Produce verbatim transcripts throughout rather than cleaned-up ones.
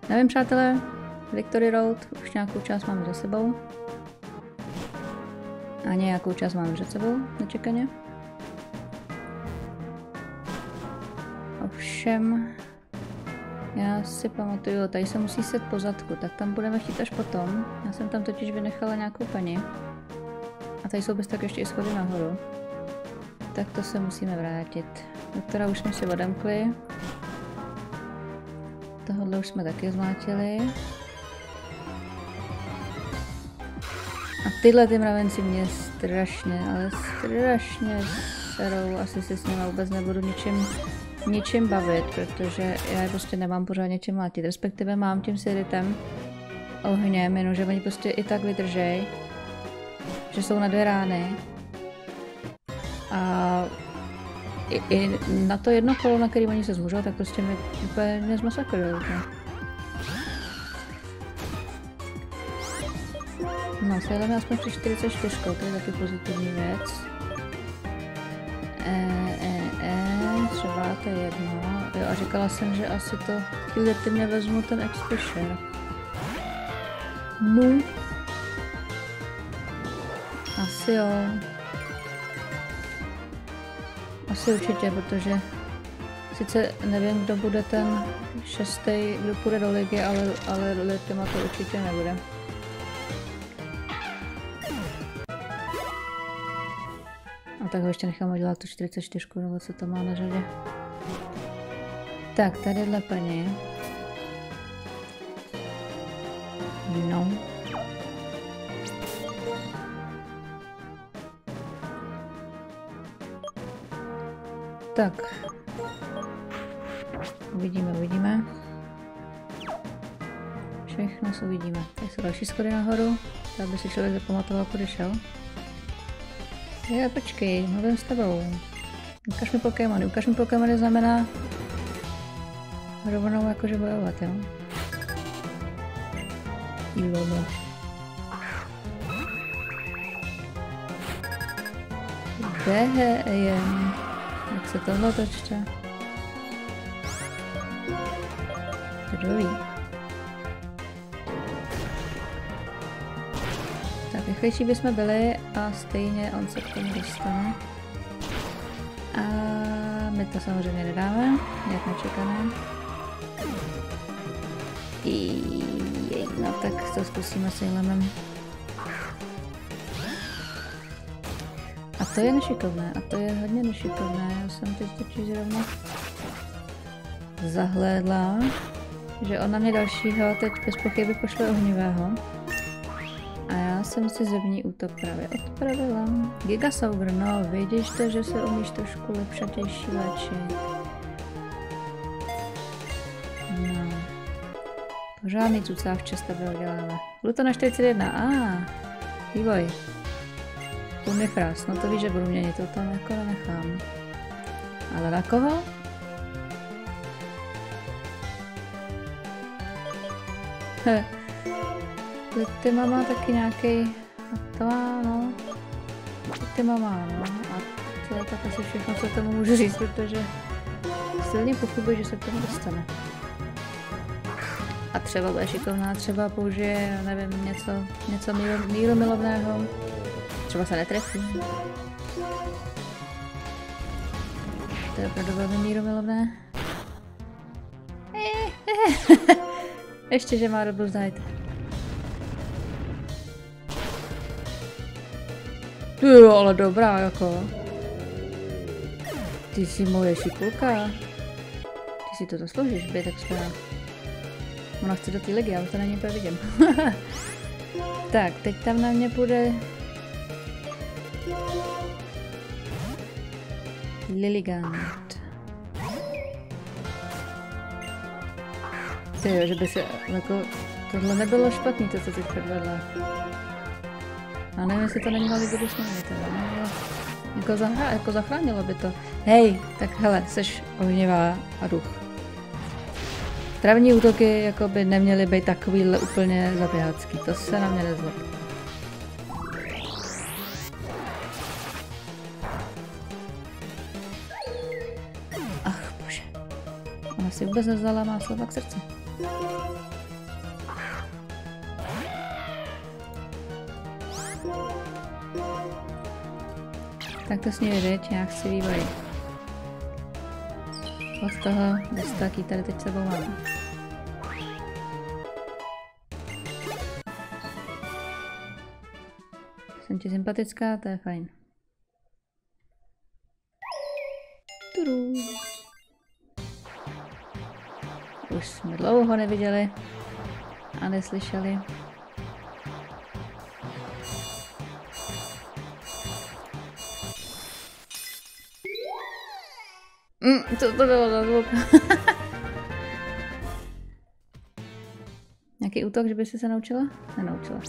Nevím, přátelé, Victory Road, už nějakou část máme za sebou. A nějakou část máme před sebou, nečekaně. Ovšem, já si pamatuju, tady se musí set po zadku, tak tam budeme chtít až potom. Já jsem tam totiž vynechala nějakou paní. A tady jsou bez tak ještě i schody nahoru. Tak to se musíme vrátit. Doktora už jsme si odemkli. Tohle už jsme taky zmátili. A tyhle ty mravenci mě strašně, ale strašně serou. Asi si s nimi vůbec nebudu ničím, ničím bavit, protože já je prostě nemám pořádně čím mlátit. Respektive mám tím siritem ohněm, jenomže oni prostě i tak vydržej. Že jsou na dvě rány. A i, i na to jedno kolo, na který oni se zmůžou, tak prostě mi úplně nezmasakrujou. No, sejleme aspoň při čtyřicet čtyři, to je taky pozitivní věc. E, e, e, třeba to je jedno. Jo, a říkala jsem, že asi to chvíli vezmu ten Exposure. No. Asi jo. Asi určitě, protože sice nevím, kdo bude ten šestý, kdo půjde do ligy, ale, ale Litima to určitě nebude. A tak ho ještě nechám udělat tu čtyřicet čtyři, nebo co to má na řadě. Tak, tadyhle paní. No. Tak. Uvidíme, uvidíme. Všechno se uvidíme. Tady jsou další schody nahoru, aby si člověk zapamatoval, kudy šel. Je, počkej, mluvím s tebou. Ukaž mi Pokémony. Ukaž mi Pokémony znamená rovnou jakože bojovat, jo? Ilomo. D H M. Jak se tohle točte? Kdo ví? Tak rychlejší bychom byli a stejně on se k tomu dostane. A my to samozřejmě nedáme, jak nečekané. I no tak to zkusíme s Ejlemem. A to je nešikovné, a to je hodně nešikovné. Já jsem teď totiž zrovna zahlédla, že on na mě dalšího teď bez pochyby pošle ohnivého. A já jsem si zevní útok právě odpravila. Gigasauger, no vidíš to, že se umíš trošku lepšatější léčit. No. Pořádný cucávče z tebe uděláme. Glutona čtyřicet jedna, a ah, vývoj. Unifras, no to víš, že budu měnit, to tam jako nenechám. Ale na koho? He. Ty má taky nějaký. To má, no. Ty má, no. A to je tak asi všechno, co tomu můžu říct, protože silně pochybuji, že se k tomu dostane. A třeba bude šikovná, třeba použije, nevím, něco, něco míru, míru milovného. Třeba se netrefí. To je opravdu velmi mírumilovné. Ještě, že má Double Night. Jo, ale dobrá, jako. Ty jsi moje šikulka. Ty si to zasloužíš, být tak skvělá. Ona chce do té ligy, ale to na ní úplně vidím. Tak, teď tam na mě bude Lilligant. Tyjo, že by se, jako, tohle nebylo špatný, to, co teď předvedla. A nevím, jestli to není malý budoucnost, jako, zahra, jako zachránilo by to. Hej, tak hele, seš ohnivá a duch. Travní útoky jako by neměly být takovýhle úplně zaběhácký, to se na mě nezlob. Ach bože, ona si vůbec nevzala má slova k srdci. Tak to směli řeč, já chci vývoj. Od toho, bez taky tady teď sebou mám. Jsem ti sympatická, to je fajn. Tudu. Už jsme dlouho neviděli a neslyšeli. Mm, co to bylo za zvuk? Nějaký útok, že by si se naučila? Nenaučila.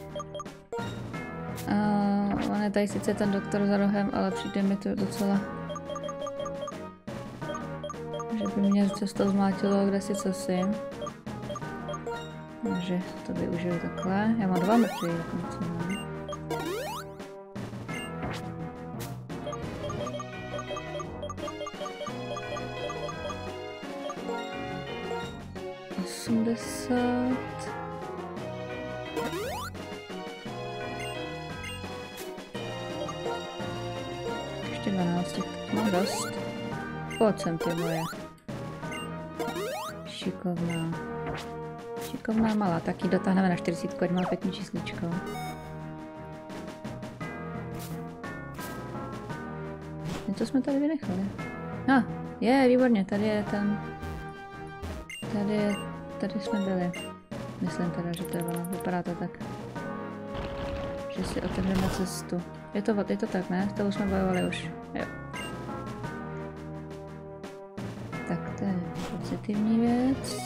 Uh, on je tady sice ten doktor za rohem, ale přijde mi to docela... že by mě často zmátilo kde si cosi. Takže to využiju takhle. Já mám dva mrtví dokonce. osmdesát. Ještě dvanáct, těch mám dost. Pojď sem ty moje. Šikovná. Šikovná malá, tak ji dotáhneme na čtyřicítku, ať má pěkný čísličko. Něco jsme tady vynechali. A, ah, je, výborně, tady je ten... Tady je, tady jsme byli. Myslím teda, že to je ono, vypadá to tak. Že si otevřeme cestu. Je to, je to tak, ne? To už jsme bojovali už. Jo. Tak to je pozitivní věc.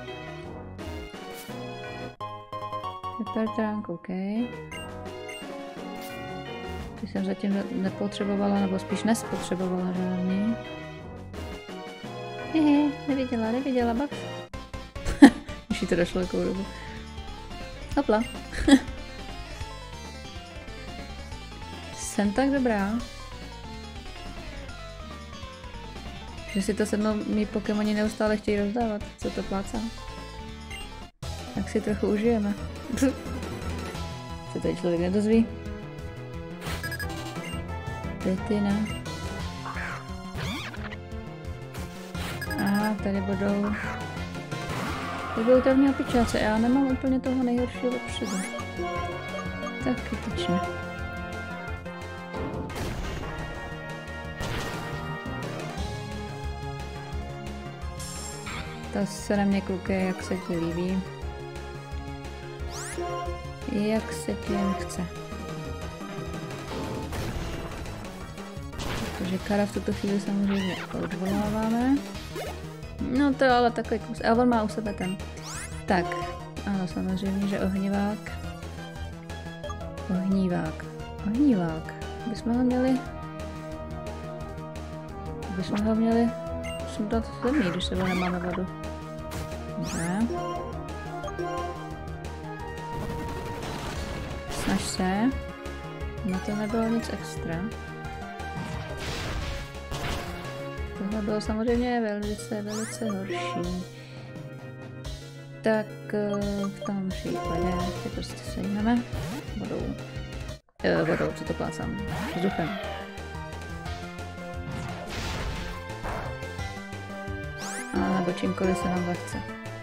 Hyper trunk, OK. Ty jsem zatím nepotřebovala, nebo spíš nespotřebovala žádný. Hehe, neviděla, neviděla, bav. Už jí to došlo takovou dobu. Hopla. Jsem tak dobrá. Že si to se mnou mý Pokémoni neustále chtějí rozdávat, co to plácám. Tak si trochu užijeme. Co tady člověk nedozví? Tetina. A tady budou... Tady budou tamní opičáce. Já nemám úplně toho nejhoršího vepředu. Tak kytičně. To se na mě koukej, jak se ti líbí. Jak se ti jen chce. Protože Kara v tuto chvíli samozřejmě odvoláváme. No to je ale takový kus. A on má u sebe ten. Tak, ano, samozřejmě, že ohnivák. Ohnívák. Ohnívák. Bychom ho měli... Bychom ho měli sundat zemí, když se nemáme vodu. Dobře. Snaž se. No to nebylo nic extra. Tohle bylo samozřejmě velice, velice horší. Tak v tom případě si prostě sejmeme vodou. E, vodou, co to plácám? Vzduchem. A nebo čímkoliv se nám zachce.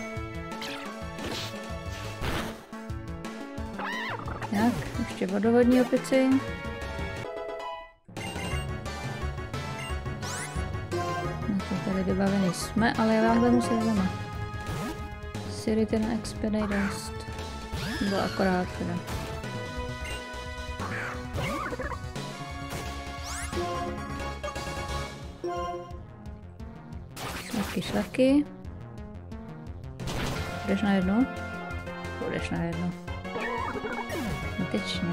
Tak, ještě vodovodní opici. No to tady vybavený jsme, ale já vám budu muset doma. Siritin Expedite Dust. Bylo akorát teda. Šlaky, šlaky. Jdeš na jednu? Půjdeš na jednu. Zbytečně.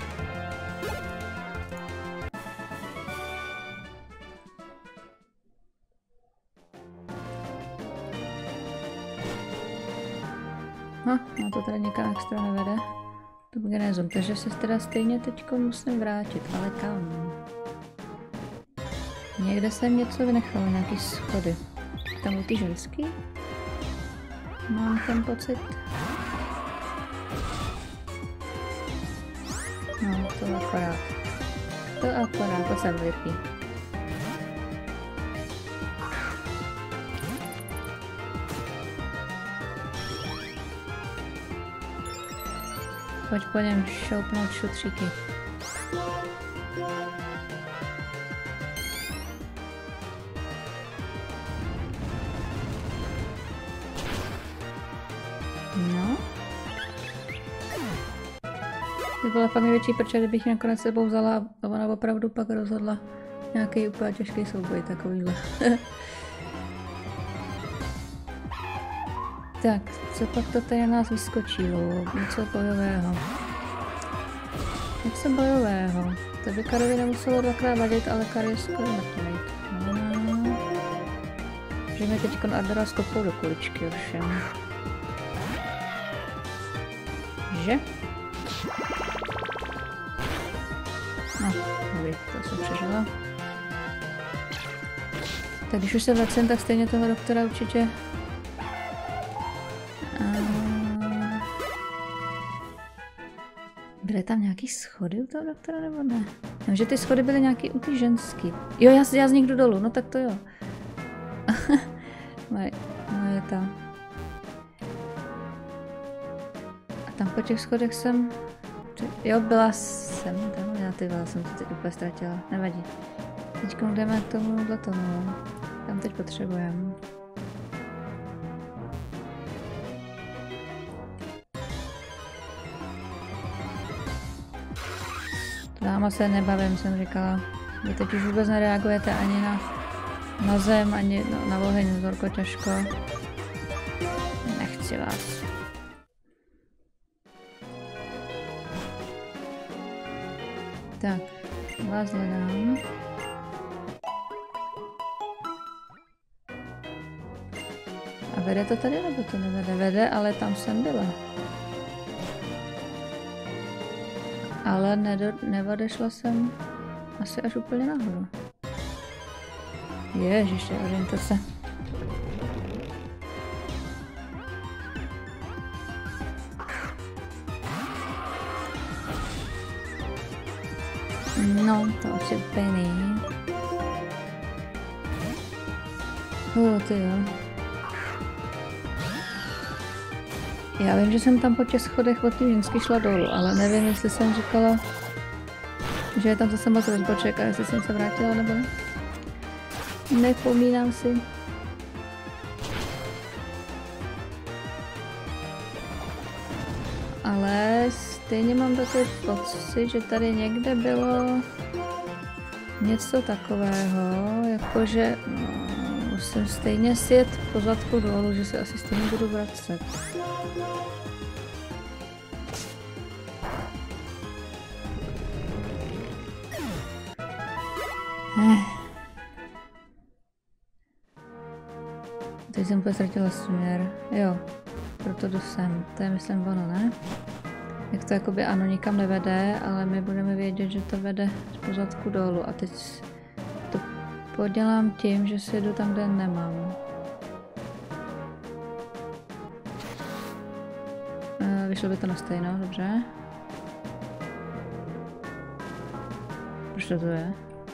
No, no to tady někam extra nevede. To genezum, takže se teda stejně teďko musím vrátit, ale kam? Někde jsem něco vynechal, nějaký schody. Tam byl ty ženský? Mám ten pocit. No, to akorát. to akorát, to jsem vypí. Pojď po něm šoupnout šutříky. No. To byla fakt největší prča, kdybych ji nakonec sebou vzala a ona opravdu pak rozhodla nějaký úplně těžký souboj takovýhle. Tak, co pak to tady na nás vyskočilo? Něco bojového. Něco bojového. To by Karovi nemuselo dvakrát vadit, ale Kar je skoro mrtvý. No. Že mi teď Ardora skopou do kuličky ovšem. Že? No, dobrý, to jsem přežila. Tak když už se vracím, tak stejně toho doktora určitě... Uh... Byly tam nějaký schody u toho doktora nebo ne? Vím, že ty schody byly nějaký u ty ženský. Jo, já, já z nich jdu dolů, no tak to jo. moje, moje tam. A tam po těch schodech jsem... Jo, byla jsem tam, já ty vole, jsem to teď úplně ztratila, nevadí. Teď jdeme k tomuhle tomu, tam teď potřebujeme. Dáma se nebavím, jsem říkala. Vy teď už vůbec nereagujete ani na, na zem, ani no, na oheň, zorko těžko. Nechci vás. Tak, vás hledám. A vede to tady, nebo to nevede? Vede, ale tam jsem byla. Ale neodešla jsem asi až úplně nahoru. Ježiš, je orientace. No, to asi úplně není. Oh, ty jo. Já vím, že jsem tam po těch schodech od té ženský šla dolů, ale nevím, jestli jsem říkala, že je tam zase moc rozboček a jestli jsem se vrátila nebo ne. Nepomínám si. Ale stejně mám takový pocit, že tady někde bylo něco takového, jakože no, musím stejně sjet po zadku dolů, že se asi stejně budu vracet. Eh. Teď jsem úplně ztratila směr. Jo, proto jdu sem. To je myslím ono, ne? Jak to jakoby ano, nikam nevede, ale my budeme vědět, že to vede z pozadku dolů. A teď to podělám tím, že si jdu tam, kde nemám. E, vyšlo by to na stejno, dobře. Proč to tu je?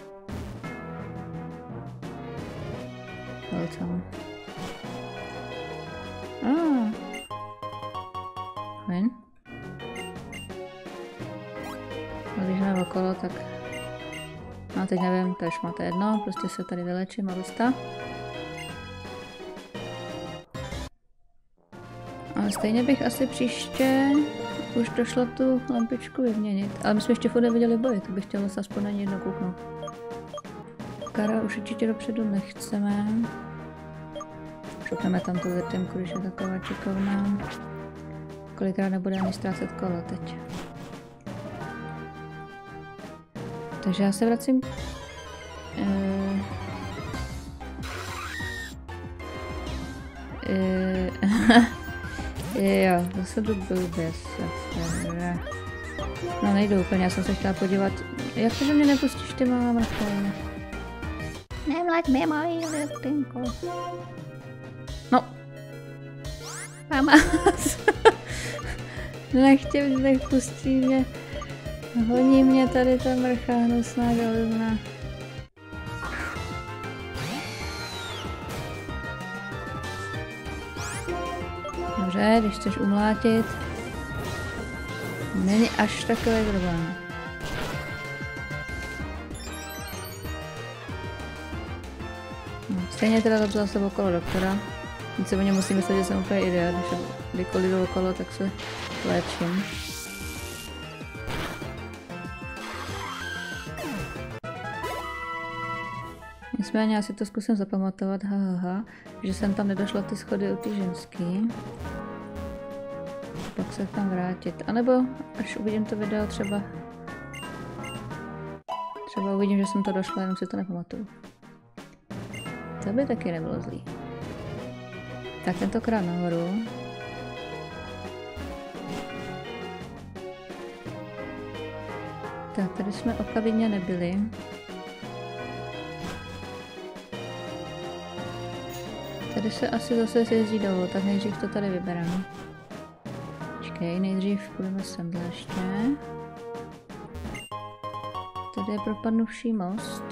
Ale co? Ah. Fajn. A když jdeme okolo, tak... No teď nevím, to je šmata jedno, prostě se tady vylečím a vysta. Ale stejně bych asi příště už došla tu lampičku vyměnit. Ale my jsme ještě furt neviděli boje, to bych chtěla se aspoň na ní jedno kouknout. Kara už určitě dopředu nechceme. Šupneme tam tu větemku, když je taková čikovná. Kolikrát nebude ani ztrácet kolo teď. Takže já se vracím. Uh, uh, jo, zase jdu blbě. No nejdu úplně, já jsem se chtěla podívat. Jak to, že mě nepustíš ty malá mrtvá? Nemlaď mě mojí litinku. No. Mama. Nechtěl, nech pustí mě. Honí mě tady ta mrcha hnusná železná. Dobře, když chceš umlátit, není až takový problém. No, stejně teda dobře zase okolo doktora. Nic se o něm musím myslet, že jsem úplně idiot, když kdykoliv jdu okolo, tak se léčím. Nicméně já si to zkusím zapamatovat, hahaha, že jsem tam nedošla ty schody u ty ženský. Pak se tam vrátit. A nebo až uvidím to video, třeba třeba uvidím, že jsem to došla, jenom si to nepamatuju. To by taky nebylo zlý. Tak tentokrát nahoru. Tak, tady jsme očividně nebyli. Tady se asi zase jezdí dolů, tak nejdřív to tady vybereme. Počkej, nejdřív půjdeme semhle ještě. Tady je propadnuvší most.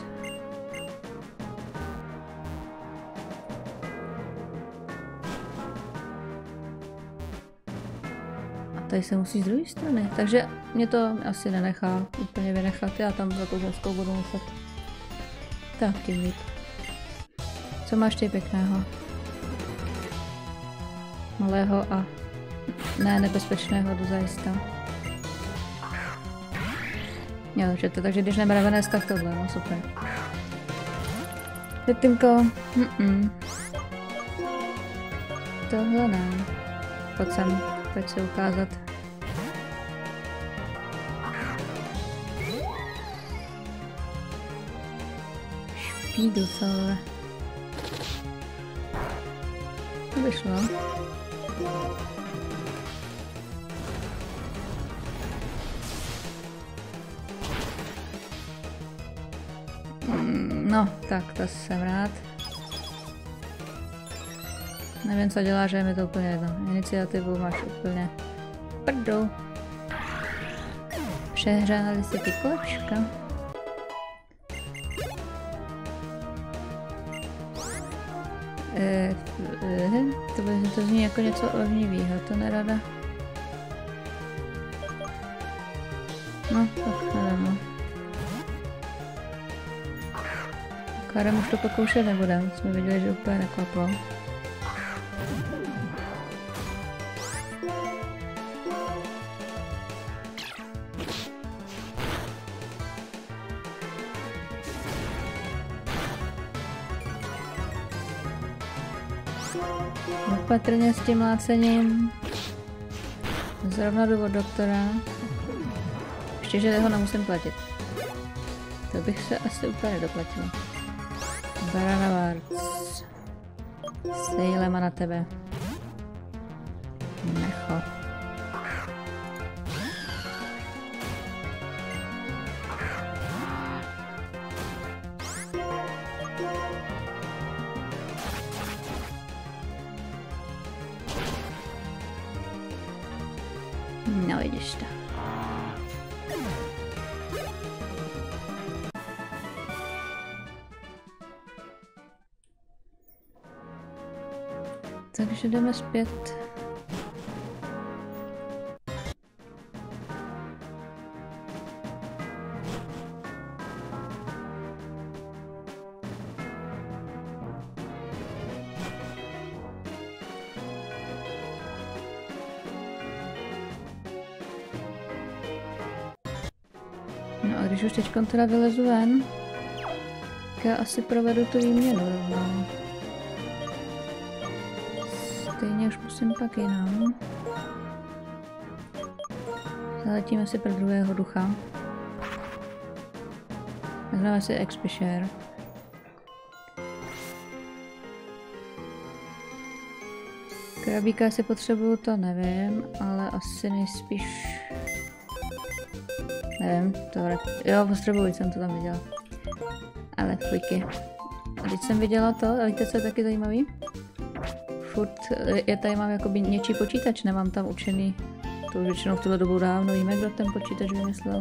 A tady se musí z druhé strany, takže mě to asi nenechá úplně vynechat, já tam za tou ženskou budu muset. Tak, tím líp. Co máš ty pěkného? Malého a ne nebezpečného dozajista. Jo, že to, takže když nebereme dnes, tak tohle, no super. Vytýmko, mm -mm. Tohle ne. Pojď sem, pojď se ukázat. Špídl, to by šlo. No, tak to jsem rád. Nevím, co dělá, že je mi to úplně jedno. Iniciativu máš úplně prdou. Přehřáli si ty kolečka. E, e, to, by, to zní jako něco ohnivého, to nerada. No, tak nevím, no. Kárem už to pokoušet nebudem, jsme viděli, že úplně neklaplo. Opatrně s tím lácením. Zrovna jdu od doktora. Ještě, že ho nemusím platit. To bych se asi úplně nedoplatila. Baranavarc. Sejlema na tebe. Necho. No vidíš to. Takže jdeme zpět. No a když už teď teda vylezu ven, tak já asi provedu tu výměnu rovnou. Stejně už musím pak jinam. Zaletíme si pro druhého ducha. Vezmeme si X P share. Krabíka, jestli potřebuju, to nevím, ale asi nejspíš... Nevím, to jo, potřebuji, jsem to tam viděla. Ale fujky. A teď jsem viděla to, a víte, co je taky zajímavý? Furt je tady mám jakoby něčí počítač, nemám tam učený To už většinou v tuhle dobu dávno víme, kdo ten počítač vymyslel.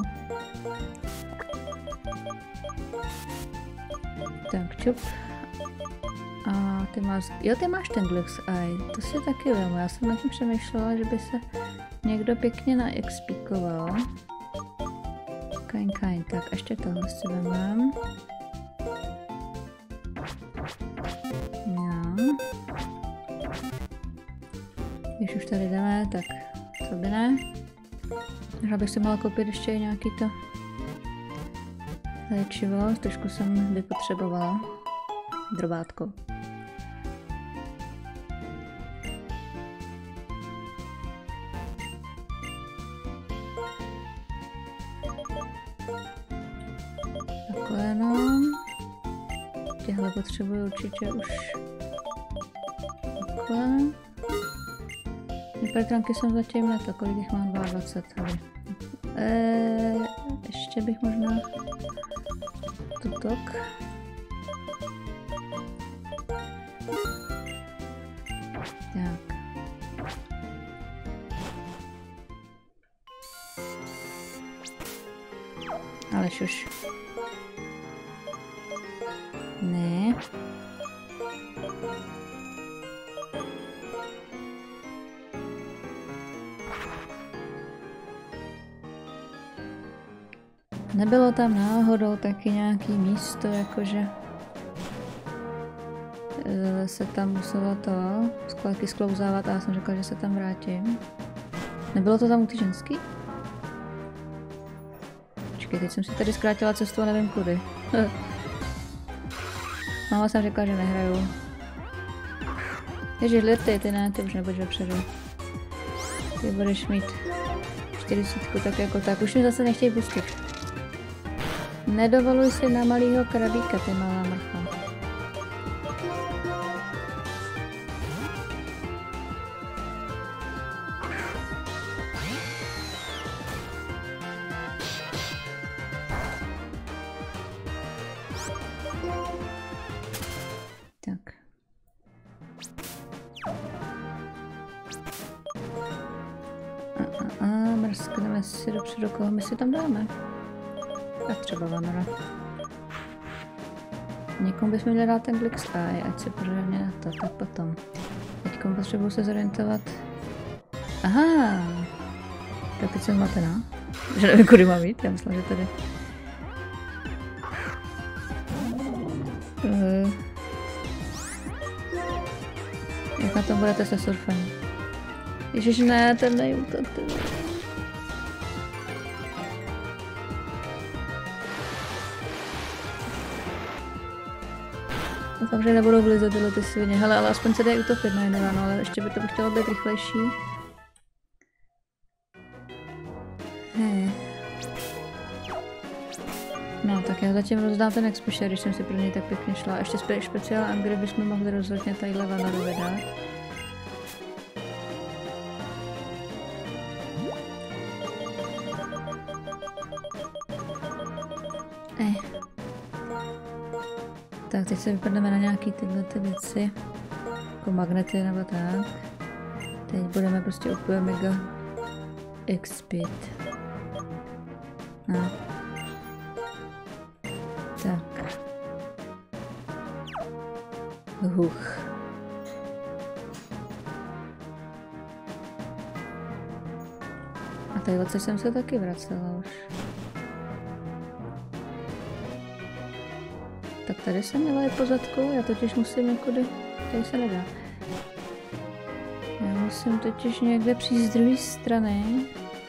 Tak, čup. A ty máš, jo, ty máš ten Glix Eye, to si taky vím, já jsem na tím přemýšlela, že by se někdo pěkně naexpíkoval. Kain, kain, tak ještě tohle si vemám. Jo. Když už tady jdeme, tak co by ne? Možná bych si mohla koupit ještě nějaký to léčivo, trošku jsem vypotřebovala drobátko. Takhle no. Těhle potřebuji určitě už. Takhle. Hypertranky jsem zatím ne, to kolik jich mám, dvacet dva tady. Eee, ještě bych možná tutok. Tak. Ale šuš. Ne. Nebylo tam náhodou taky nějaký místo, jakože se tam muselo to skladky sklouzávat a já jsem řekla, že se tam vrátím. Nebylo to tam u ty ženský? Počkej, teď jsem si tady zkrátila cestu a nevím kudy. Máma jsem řekla, že nehraju. Ježiš, Lirty, ty ne, ty už nebudeš vepředu. Ty budeš mít čtyřicítku tak jako tak, už mi zase nechtějí pustit. Nedovoluj si na malýho krabíka, ty malá mrcha. Tak. A, a, a, mrskneme si dopředu, koho my si tam dáme. Tak třeba Vanora. Někomu bychom měli dát ten Glix Eye, ať se pořádně na to, tak potom. Teďkom potřebuji se zorientovat. Aha! Tak teď jsem zmatená. Že nevím, kudy mám jít, já myslím, že tady. Uh. Jak na tom budete se surfem? Ježiš, ne, ten nejútok, ty. Doufám, že nebudou vlizet tyhle ty svině. Hele, ale aspoň se dají utopit na jedno ráno, ale ještě by to bych chtělo být rychlejší. Hej. No, tak já zatím rozdám ten exposure, když jsem si pro něj tak pěkně šla. Ještě spe speciál angry bychom mohli rozhodně tadyhle Vanoru vydat. Eh. Tak, teď se vypadneme na nějaký tyhle ty věci. Jako magnety nebo tak. Teď budeme prostě úplně mega expit. No. Tak. Huch. A tady odsaď jsem se taky vracela už. Tak tady se měla jít po zadku, já totiž musím někudy, tady se nedá. Já musím totiž někde přijít z druhé strany,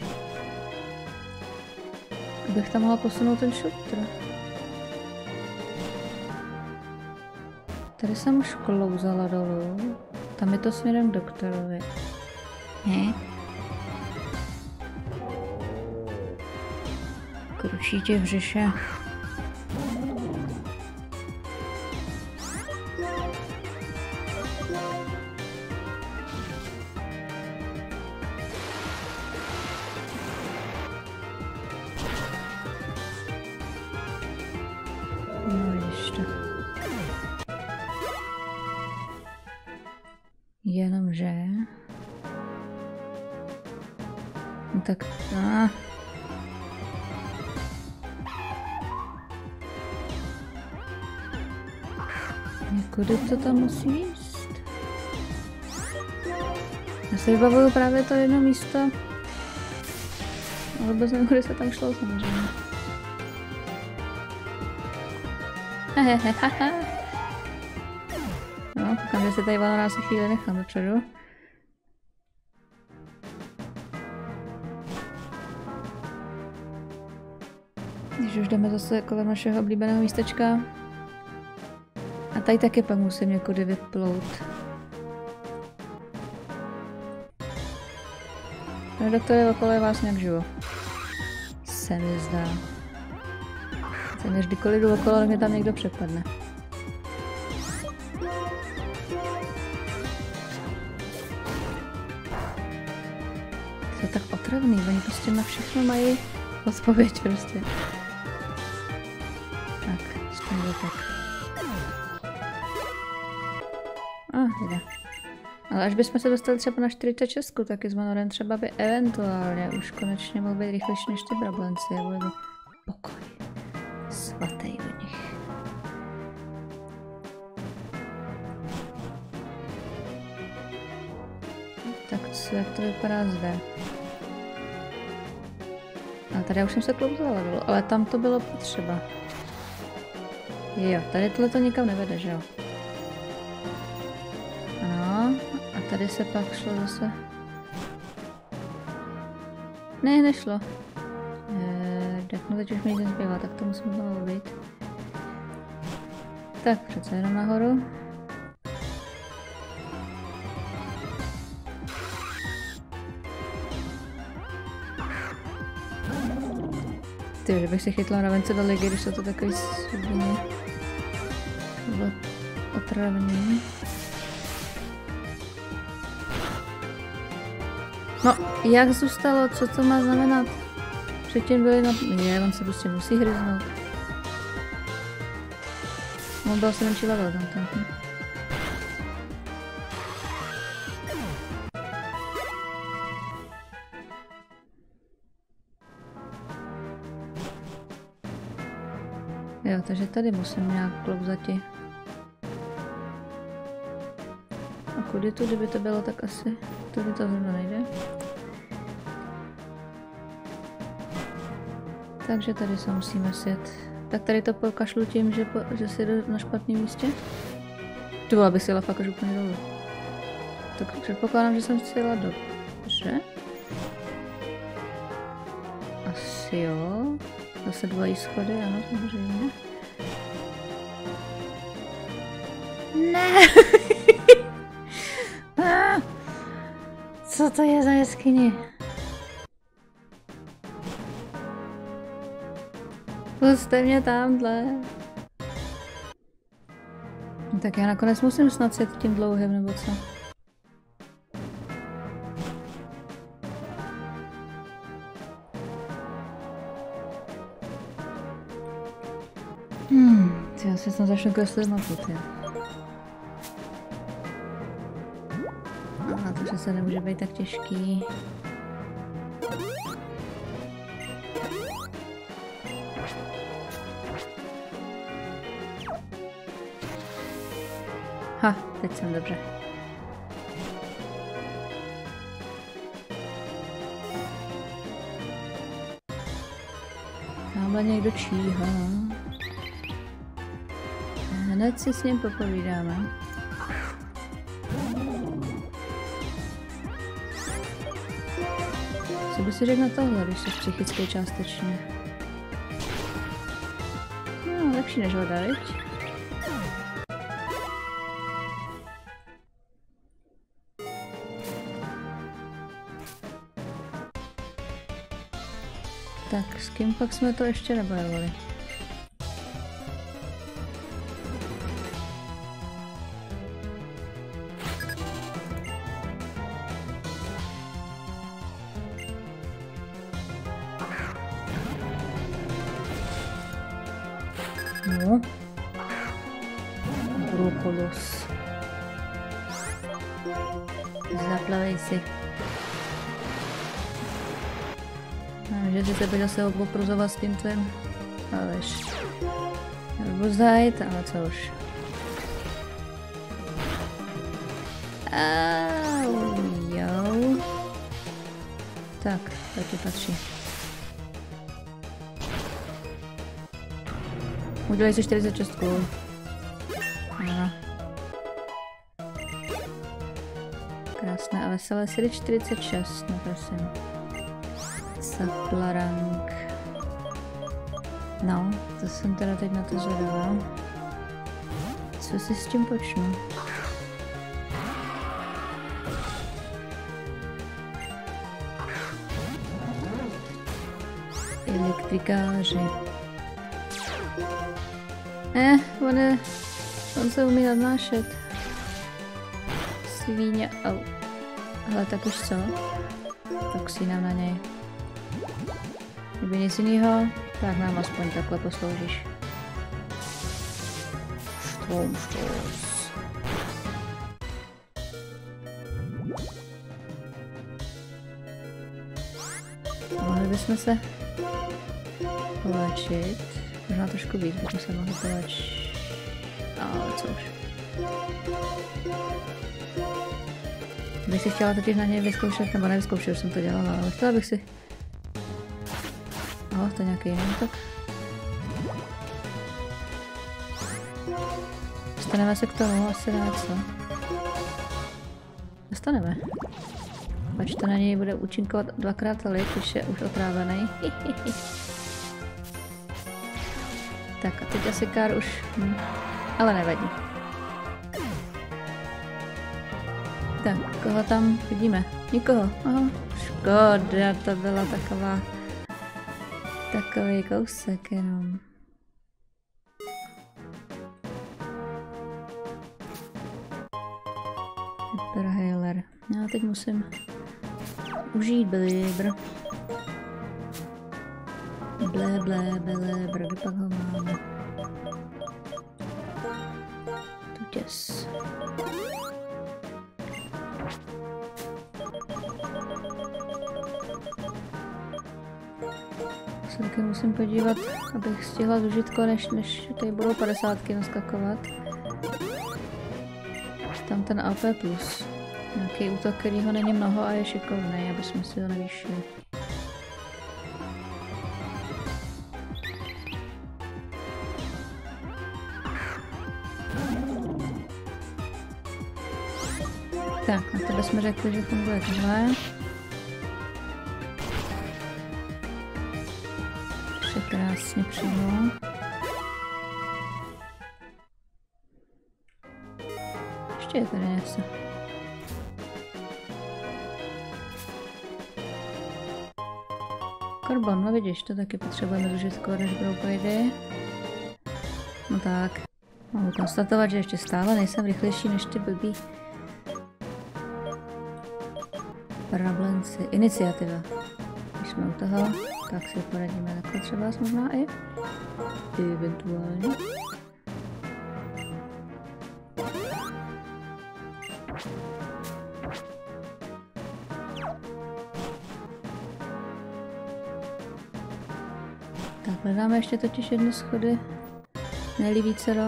abych tam mohla posunout ten šutr. Tady jsem už klouzala dolů, tam je to směrem k doktorovi. Ne? Kručí tě v břiše. Jenomže... No tak... Ah. Kudy to tam musí jíst? Já se vybavuju právě to jedno místo. Ale vůbec nevím, kudy se tam šlo samozřejmě. Hehehehe. No, koukám, že se tady Valora asi chvíli nechám dopředu. Když už jdeme zase kolem našeho oblíbeného místečka. A tady taky pak musím někudy vyplout. No, doktory okolo je vás nějak živo. Se mi zdá. Než kdykoliv jdu okolo, tak mě tam někdo přepadne. To je tak otravný, oni prostě na všechno mají odpověď prostě. Tak, skončil tak. A, ah, jde. Ale až bychom se dostali třeba na čtyřicet šest, taky s Manorem třeba by eventuálně už konečně mohl být rychlejší než ty brablenci, a byl pokoj. Svatý do nich. Tak co, jak to vypadá zde? A tady já už jsem se klouzala, ale tam to bylo potřeba. Jo, tady tohle to nikam nevede, že jo? Ano, a tady se pak šlo zase. Ne, nešlo. Tak no teď už mi nic nezbývá, tak to musím znovu být. Tak přece jenom nahoru. Ty, že bych si chytla ravence do ligy, když jsou to takový svině. To bylo otravný. No, jak zůstalo? Co to má znamenat? Předtím byli na... Je, on se prostě musí hryznout. On byl se menší level tam tam. Hm. Jo, takže tady musím nějak klouzati. A kudy tu, kdyby to bylo, tak asi tudy to zrovna nejde. Takže tady se musíme sjet. Tak tady to pokašlu tím, že, po, že si jdu na špatném místě. To byla bych si jela fakt až úplně dolů. Tak předpokládám, že jsem si jela dobře. Asi jo. Zase dvojí schody, ano, samozřejmě. Ne! Co to je za jeskyni? Puste mě tamhle. No tak já nakonec musím snad sjet tím dlouhým, nebo co? Hmm, já se snad začnu kreslit mapu, ty. A to přece nemůže být tak těžký. Ha, teď jsem dobře. Tamhle někdo číhá. Hned si s ním popovídáme. Co by si řekl na tohle, když jsi psychický částečně? No, lepší než voda, viď? Tak, s kým pak jsme to ještě nebojovali? No. Brukolos. Zaplavej si. No, že si se bude zase obopruzovat s tím tvým. Ale víš. Budu zajít, ale co už. Au, jo. Tak, to ti patří. Udělej si čtyřicet šest kul. Aha. Krásné a veselé si čtyřicet šest, no prosím. Saplarang. No, to jsem teda teď na to zvedala. Co si s tím počnu? Elektrikáři. Eh, on, je, on se umí nadnášet. Svíně, au. Ale tak už co? Tak si nám na něj. Kdyby nic jinýho, tak nám aspoň takhle posloužíš. Štvom, štos. Mohli bychom se poléčit. Možná trošku víc bychom se mohli poléčit. Ale co už. Bych si chtěla totiž na něj vyzkoušet, nebo nevyzkoušet, už jsem to dělala, ale chtěla bych si... No, to nějaký jiný tak. Dostaneme se k tomu, asi ne, co? Dostaneme. Pač to na něj bude účinkovat dvakrát tolik, když je už otrávený. Tak a teď asi Kár už... Hm. Ale nevadí. Tak, koho tam vidíme? Nikoho. Aha, škoda, to byla taková... Takový kousek jenom. Hyperhailer. Já teď musím užít blébr. Blé, blé, blébr, kde pak ho máme? Tutěs. Se taky musím podívat, abych stihla zužitko, než, než tady budou padesátky naskakovat. Tam ten A P plus. Nějaký útok, kterýho není mnoho a je šikovný, aby jsme si ho navýšili. Tak, na tebe jsme řekli, že funguje tohle. Krásně přímo. Ještě je tady něco. Karbon, no vidíš, to taky potřebujeme zužitko, než budou pojedy. No tak. Mohu konstatovat, že ještě stále nejsem rychlejší než ty blbý Prablenci. Iniciativa. Když jsme u toho, tak si poradíme takhle třeba možná i eventuálně. Tak hledáme ještě totiž jedny schody, ne-li vícero,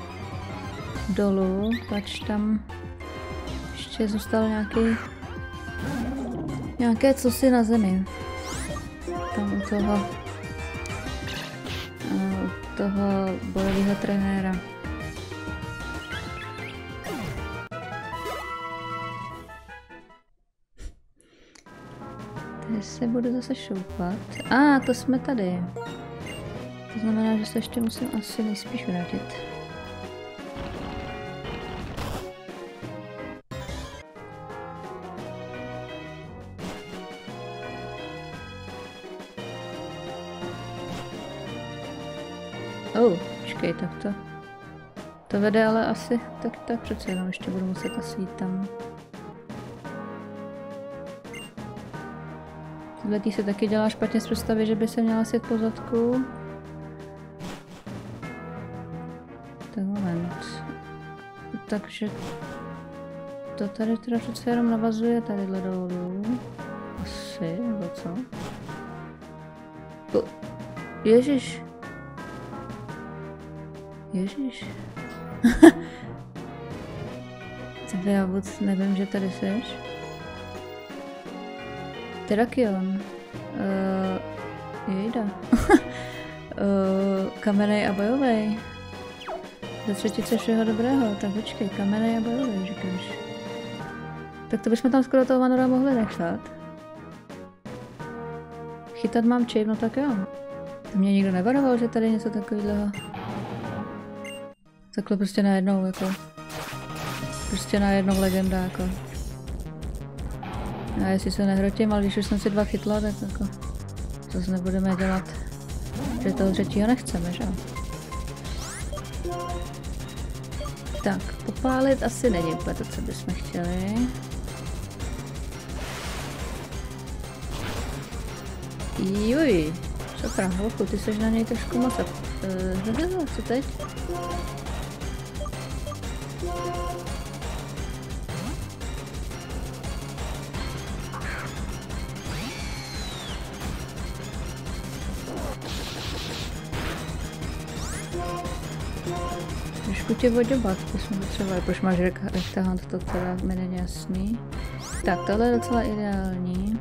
dolů, pač tam ještě zůstal nějaký nějaké cosi na zemi. Tam u toho u toho bojového trenéra. Tady se budu zase šoupat. A, ah, to jsme tady. To znamená, že se ještě musím asi nejspíš vrátit. Oh, počkej, tak to... To vede ale asi, tak tak přece jenom ještě budu muset asi jít tam. Tohle se taky dělá špatně z představy, že by se měla sjet po zadku. Tak moment. Takže... To tady teda přece jenom navazuje tadyhle dolů. Asi, nebo co? Jako... Ježiš. Ježiš. Tebe já vůbec nevím, že tady seš. Terakion. Uh, jejda. uh, kamenej a bojovej. Ze třetice všeho dobrého. Tak počkej, kamenej a bojovej, říkáš. Tak to bychom tam skoro toho Vanora mohli nechat. Chytat mám čip, no tak jo. To mě nikdo nevaroval, že tady něco takového. Takhle prostě najednou, jako. Prostě najednou legenda, jako. A jestli se nehrotím, ale když už jsem si dva chytla, tak jako. Zase nebudeme dělat. Že toho třetího nechceme, že? Tak, popálit asi není úplně to, co bychom chtěli. Juj, sakra, holku, ty seš na něj trošku moc. Uh, co teď? Trošku tě voděbat, to jsme potřebovali, proč máš rektahant, to teda mi není jasný. Tak, tohle je docela ideální.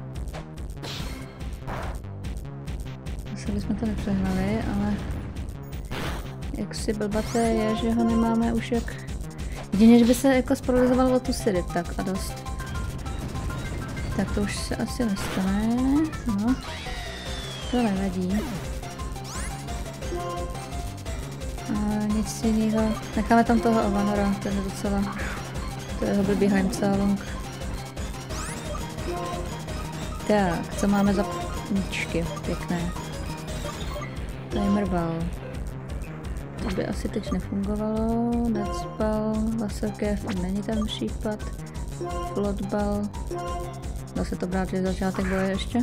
Asi bychom to nepřehnali, ale jak si blbaté je, že ho nemáme už jak... Jedině, že by se jako spolarizoval o tu Siri, tak a dost. Tak to už se asi nestane, no. To nevadí. A nic jiného. Necháme tam toho Avanora, ten je docela... To je jeho blbý Heimsalung. Tak, co máme za míčky pěkné. To je mrval. To by asi teď nefungovalo. Deathspell, Laserkev, není tam případ. Floodball. Dá se to brát, že začátek boje ještě?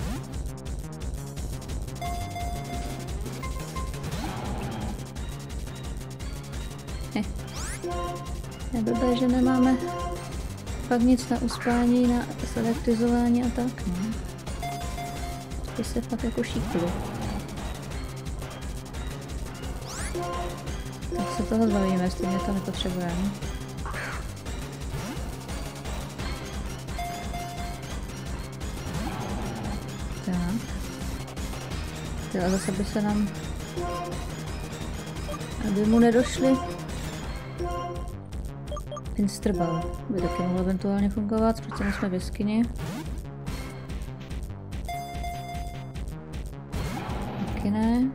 Heh. Je blbé, že nemáme pak nic na uspání, na selektizování a tak, no. To se fakt jako šíplu. Tak se toho zbavíme, stejně to nepotřebujeme. Tak. Ty, a zase by se nám... Aby mu nedošli. Pinstrbal by taky mohl eventuálně fungovat, protože jsme v jeskyni. Taky ne.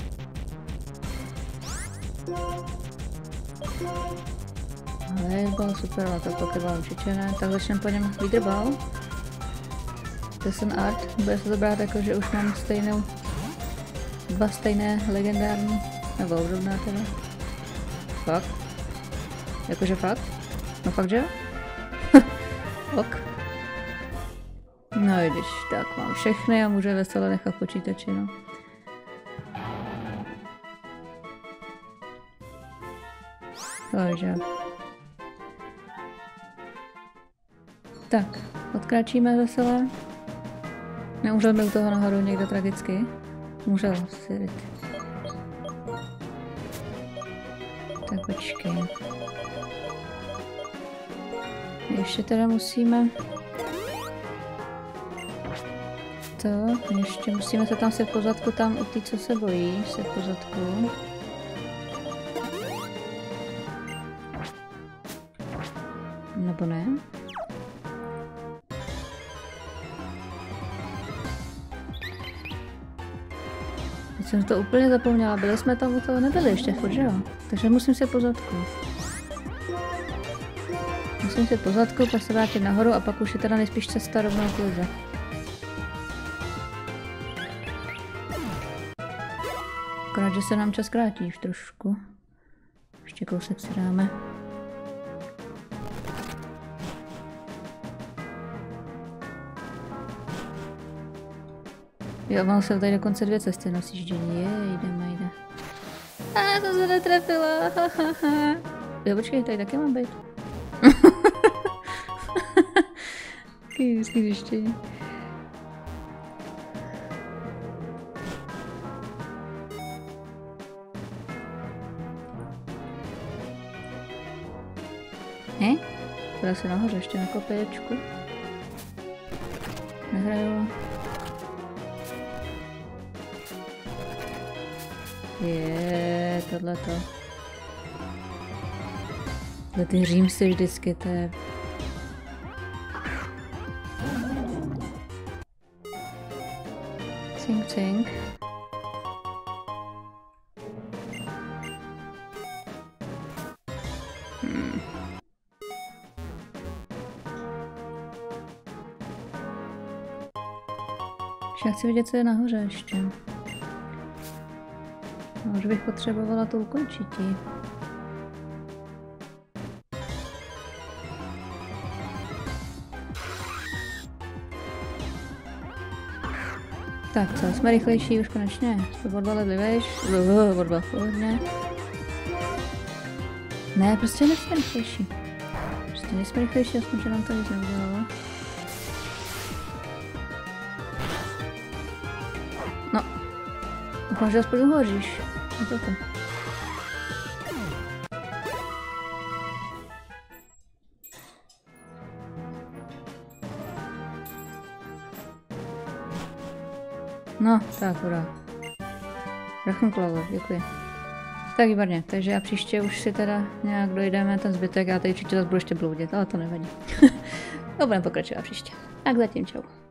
Ale byl super, ale to pokebal určitě ne. Tak začneme po něm Vidrbal. To je ten art, bude se to brát jako, že už mám stejnou, dva stejné legendární, nebo obdobná teda. Fakt? Jakože fakt? No fakt, že jo? Ok. No i když tak mám všechny a můžu veselé nechat počítači, no. Takže. Tak, odkráčíme veselé. Neumřel mi u toho nahoru někdo tragicky? Můžel, Sirit. Tak počkej. Ještě teda musíme... To, ještě musíme se tam set pozadku, tam u ty, co se bojí, set pozadku. Nebo ne? Teď jsem to úplně zapomněla, byli jsme tam u toho, nebyli ještě furt, že jo? Takže musím se pozadku. Musím se pozadku, pak se vrátit nahoru a pak už je teda nejspíš cesta rovnou k lize. Akorát, že se nám čas krátí už trošku. Ještě kousek si dáme. Jo, ono se tady dokonce dvě cesty na sjíždění. Je, jdeme, jde. A to se netrefila, hahaha. Jo, počkej, tady taky mám být. Taky vždycky zjištění. He? Byla si nahoře ještě na kopečku. Nehraju. Je, tohleto. Za ty římsy vždycky, to je... Cink, cink. Hmm. Já chci vidět, co je nahoře ještě. Už bych potřebovala to ukončití. Tak co, jsme rychlejší už konečně. Jsme o dva levely vejš. O dva, pohodně. Ne, prostě nejsme rychlejší. Prostě nejsme rychlejší, aspoň, že nám to nic neudělalo. No. Doufám, že aspoň uhoříš. Je to to. No, tak, hurá. Rachenklovo, děkuji. Tak výborně, takže já příště už si teda nějak dojdeme ten zbytek, já tady určitě zase budu ještě bloudit, ale to nevadí. To budeme pokračovat příště. Tak zatím čau.